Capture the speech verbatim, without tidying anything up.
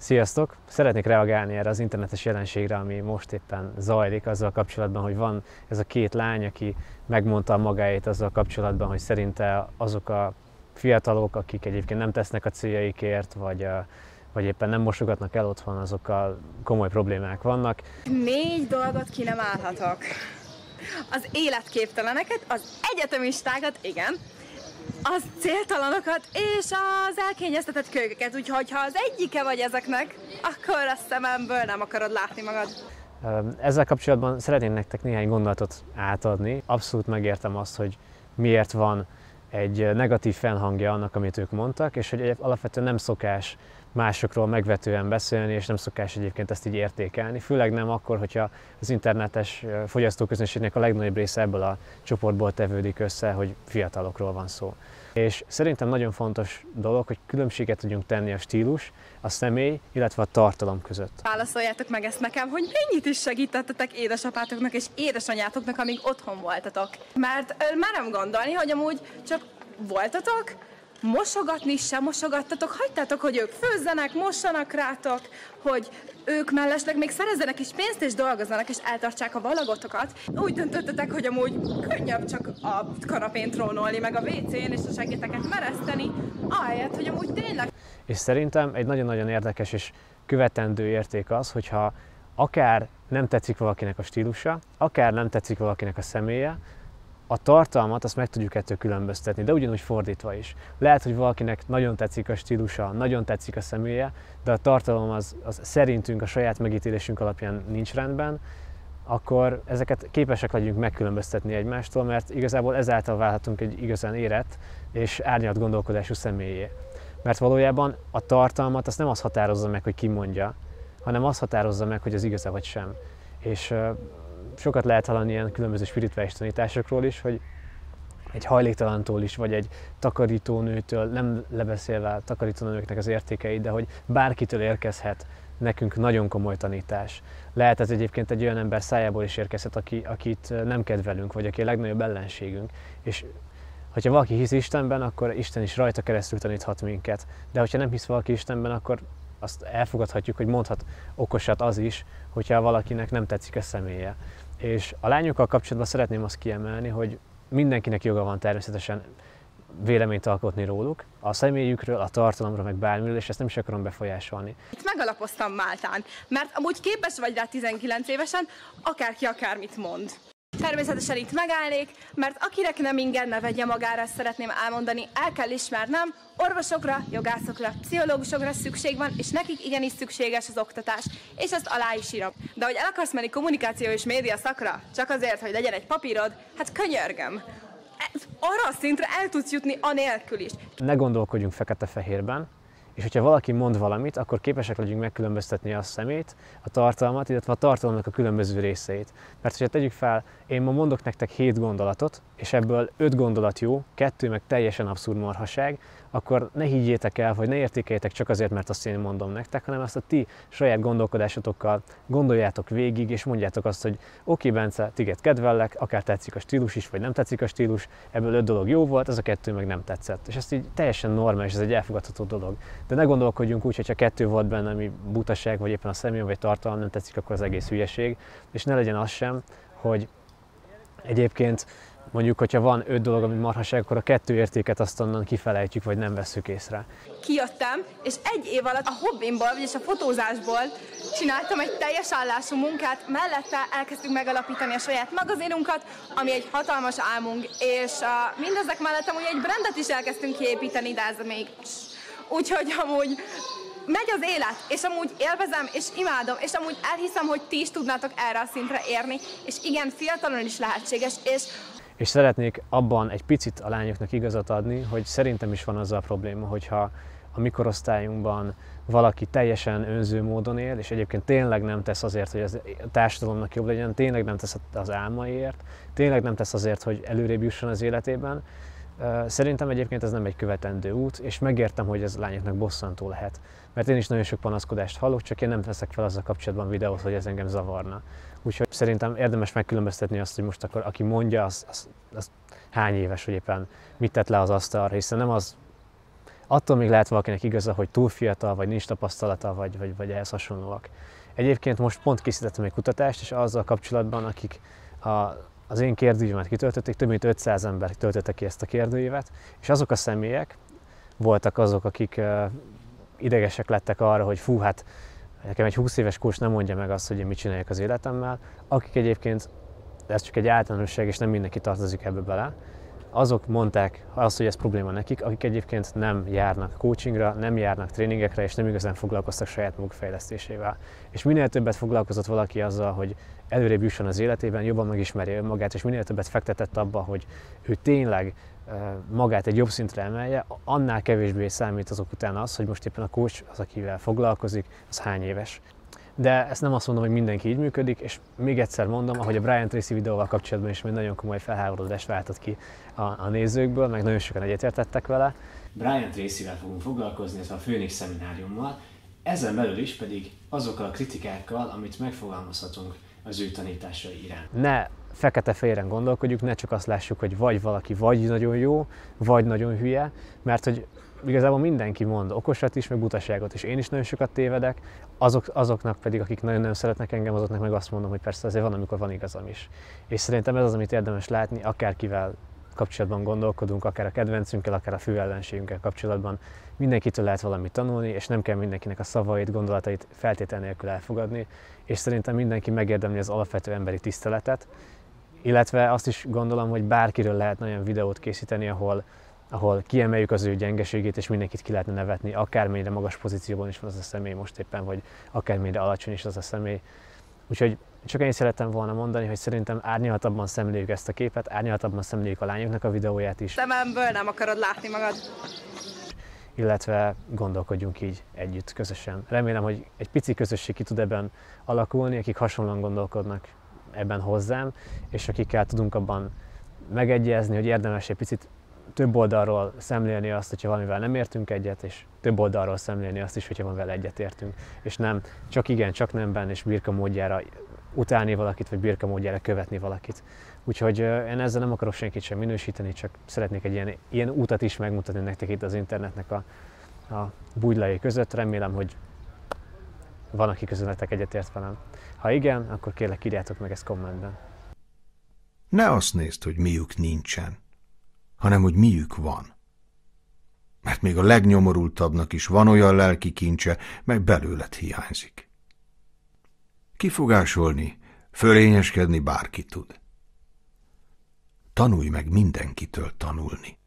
Sziasztok! Szeretnék reagálni erre az internetes jelenségre, ami most éppen zajlik, azzal kapcsolatban, hogy van ez a két lány, aki megmondta magáét azzal kapcsolatban, hogy szerinte azok a fiatalok, akik egyébként nem tesznek a céljaikért, vagy, vagy éppen nem mosogatnak el otthon, azokkal komoly problémák vannak. Négy dolgot ki nem állhatok. Az életképteleneket, az egyetemistákat, igen, az céltalanokat és az elkényeztetett kölykeket, úgyhogy ha az egyike vagy ezeknek, akkor a szememből nem akarod látni magad. Ezzel kapcsolatban szeretném nektek néhány gondolatot átadni. Abszolút megértem azt, hogy miért van egy negatív felhangja annak, amit ők mondtak, és hogy alapvetően nem szokás másokról megvetően beszélni, és nem szokás egyébként ezt így értékelni. Főleg nem akkor, hogyha az internetes fogyasztóközönségnek a legnagyobb része ebből a csoportból tevődik össze, hogy fiatalokról van szó. És szerintem nagyon fontos dolog, hogy különbséget tudjunk tenni a stílus, a személy, illetve a tartalom között. Válaszoljátok meg ezt nekem, hogy mennyit is segítettetek édesapátoknak és édesanyátoknak, amíg otthon voltatok. Mert merem gondolni, hogy amúgy csak voltatok, mosogatni sem mosogattatok, hagytátok, hogy ők főzzenek, mossanak rátok, hogy ők mellesleg még szerezzenek is pénzt és dolgozzanak és eltartsák a valagotokat. Úgy döntöttetek, hogy amúgy könnyebb csak a kanapén trónolni, meg a vécén és a segíteket mereszteni, ahelyett, hogy amúgy tényleg... És szerintem egy nagyon-nagyon érdekes és követendő érték az, hogyha akár nem tetszik valakinek a stílusa, akár nem tetszik valakinek a személye, a tartalmat azt meg tudjuk ettől különböztetni, de ugyanúgy fordítva is. Lehet, hogy valakinek nagyon tetszik a stílusa, nagyon tetszik a személye, de a tartalom az, az szerintünk a saját megítélésünk alapján nincs rendben, akkor ezeket képesek legyünk megkülönböztetni egymástól, mert igazából ezáltal válhatunk egy igazán érett és árnyalt gondolkodású személyé. Mert valójában a tartalmat azt nem az határozza meg, hogy ki mondja, hanem az határozza meg, hogy az igaz-e vagy sem. És sokat lehet hallani ilyen különböző spirituális tanításokról is, hogy egy hajléktalantól is, vagy egy takarítónőtől, nem lebeszélve a takarítónőknek az értékeit, de hogy bárkitől érkezhet nekünk nagyon komoly tanítás. Lehet ez egyébként egy olyan ember szájából is érkezhet, aki, akit nem kedvelünk, vagy aki a legnagyobb ellenségünk. És hogyha valaki hisz Istenben, akkor Isten is rajta keresztül taníthat minket. De hogyha nem hisz valaki Istenben, akkor azt elfogadhatjuk, hogy mondhat okosat az is, hogyha valakinek nem tetszik a személye. És a lányokkal kapcsolatban szeretném azt kiemelni, hogy mindenkinek joga van természetesen véleményt alkotni róluk, a személyükről, a tartalomról, meg bármiről, és ezt nem is akarom befolyásolni. Itt megalapoztam Máltán, mert amúgy képes vagy rá tizenkilenc évesen, akárki akármit mond. Természetesen itt megállnék, mert akinek nem ingyen, ne vegye magára, ezt szeretném elmondani, el kell ismernem, orvosokra, jogászokra, pszichológusokra szükség van, és nekik igenis szükséges az oktatás, és azt alá is írom. De hogy el akarsz menni kommunikáció és média szakra, csak azért, hogy legyen egy papírod, hát könyörgöm. Arra a szintre el tudsz jutni anélkül is. Ne gondolkodjunk fekete-fehérben, és hogyha valaki mond valamit, akkor képesek legyünk megkülönböztetni a szemét, a tartalmat, illetve a tartalomnak a különböző részeit. Mert hogyha tegyük fel, én ma mondok nektek hét gondolatot, és ebből öt gondolat jó, kettő meg teljesen abszurd marhaság, akkor ne higgyétek el, vagy ne értékeljétek csak azért, mert azt én mondom nektek, hanem azt a ti saját gondolkodásotokkal gondoljátok végig, és mondjátok azt, hogy oké, Bence, téged kedvellek, akár tetszik a stílus is, vagy nem tetszik a stílus, ebből öt dolog jó volt, ez a kettő meg nem tetszett. És ez így teljesen normális, ez egy elfogadható dolog. De ne gondolkodjunk úgy, hogyha kettő volt benne, ami butaság, vagy éppen a személy, vagy tartalom nem tetszik, akkor az egész hülyeség. És ne legyen az sem, hogy egyébként mondjuk, hogyha van öt dolog, ami marhaság, akkor a kettő értéket azt onnan kifelejtjük, vagy nem vesszük észre. Kijöttem, és egy év alatt a hobbimból, vagyis a fotózásból csináltam egy teljes állású munkát, mellette elkezdtük megalapítani a saját magazinunkat, ami egy hatalmas álmunk, és uh, mindezek mellett amúgy egy brandet is elkezdtünk kiépíteni, de ez még... Úgyhogy amúgy megy az élet, és amúgy élvezem, és imádom, és amúgy elhiszem, hogy ti is tudnátok erre a szintre érni, és igen, fiatalon is lehetséges, és... És szeretnék abban egy picit a lányoknak igazat adni, hogy szerintem is van azzal a probléma, hogyha a mi korosztályunkban valaki teljesen önző módon él, és egyébként tényleg nem tesz azért, hogy az a társadalomnak jobb legyen, tényleg nem tesz az álmaiért, tényleg nem tesz azért, hogy előrébb jusson az életében. Szerintem egyébként ez nem egy követendő út, és megértem, hogy ez a lányoknak bosszantó lehet. Mert én is nagyon sok panaszkodást hallok, csak én nem veszek fel azzal kapcsolatban videót, hogy ez engem zavarna. Úgyhogy szerintem érdemes megkülönböztetni azt, hogy most akkor aki mondja, az, az, az hány éves, hogy éppen mit tett le az asztalra, hiszen nem az attól még lehet valakinek igaza, hogy túl fiatal, vagy nincs tapasztalata, vagy, vagy, vagy ehhez hasonlóak. Egyébként most pont készítettem egy kutatást, és azzal kapcsolatban, akik a, az én kérdőívemet kitöltötték, több mint ötszáz ember töltötte ki ezt a kérdőívet, és azok a személyek voltak azok, akik uh, idegesek lettek arra, hogy fú, hát nekem egy húsz éves kócs nem mondja meg azt, hogy én mit csináljak az életemmel, akik egyébként, ez csak egy általánosság, és nem mindenki tartozik ebbe bele, azok mondták azt, hogy ez probléma nekik, akik egyébként nem járnak coachingra, nem járnak tréningekre, és nem igazán foglalkoztak saját maguk fejlesztésével. És minél többet foglalkozott valaki azzal, hogy előrébb jusson az életében, jobban megismerje önmagát, és minél többet fektetett abba, hogy ő tényleg magát egy jobb szintre emelje, annál kevésbé számít azok után az, hogy most éppen a coach, az, akivel foglalkozik, az hány éves. De ezt nem azt mondom, hogy mindenki így működik, és még egyszer mondom, ahogy a Brian Tracy videóval kapcsolatban is még nagyon komoly felháborodást váltott ki a, a nézőkből, meg nagyon sokan egyetértettek vele. Brian Tracyvel fogunk foglalkozni, ez a Phoenix szemináriummal, ezen belül is pedig azokkal a kritikákkal, amit megfogalmazhatunk az ő tanításai iránt. Ne fekete-fehéren gondolkodjuk, ne csak azt lássuk, hogy vagy valaki vagy nagyon jó, vagy nagyon hülye, mert hogy igazából mindenki mond okosat is, meg butaságot is. Én is nagyon sokat tévedek, azok, azoknak pedig, akik nagyon nem szeretnek engem, azoknak meg azt mondom, hogy persze azért van, amikor van igazam is. És szerintem ez az, amit érdemes látni, akárkivel kapcsolatban gondolkodunk, akár a kedvencünkkel, akár a fő ellenségünkkel kapcsolatban. Mindenkitől lehet valamit tanulni, és nem kell mindenkinek a szavait, gondolatait feltétel nélkül elfogadni, és szerintem mindenki megérdemli az alapvető emberi tiszteletet, illetve azt is gondolom, hogy bárkiről lehetne olyan videót készíteni, ahol ahol kiemeljük az ő gyengeségét, és mindenkit ki lehetne nevetni, akármennyire magas pozícióban is van az a személy most éppen, vagy akármennyire alacsony is az a személy. Úgyhogy csak ennyit szerettem volna mondani, hogy szerintem árnyaltabban szemléljük ezt a képet, árnyaltabban szemléljük a lányoknak a videóját is. Szememből nem akarod látni magad. Illetve gondolkodjunk így együtt, közösen. Remélem, hogy egy pici közösség ki tud ebben alakulni, akik hasonlóan gondolkodnak ebben hozzám, és akikkel tudunk abban megegyezni, hogy érdemes egy picit több oldalról szemlélni azt, hogyha valamivel nem értünk egyet, és több oldalról szemlélni azt is, hogyha valamivel egyet értünk. És nem csak igen, csak nemben, és birka módjára utálni valakit, vagy birka módjára követni valakit. Úgyhogy én ezzel nem akarok senkit sem minősíteni, csak szeretnék egy ilyen, ilyen útat is megmutatni nektek itt az internetnek a, a bugylai között. Remélem, hogy van, aki közületek egyetért velem. Ha igen, akkor kérlek, írjátok meg ezt kommentben. Ne azt nézd, hogy miük nincsen, hanem hogy miük van. Mert még a legnyomorultabbnak is van olyan lelki kincse, mely belőled hiányzik. Kifogásolni, fölényeskedni bárki tud. Tanulj meg mindenkitől tanulni.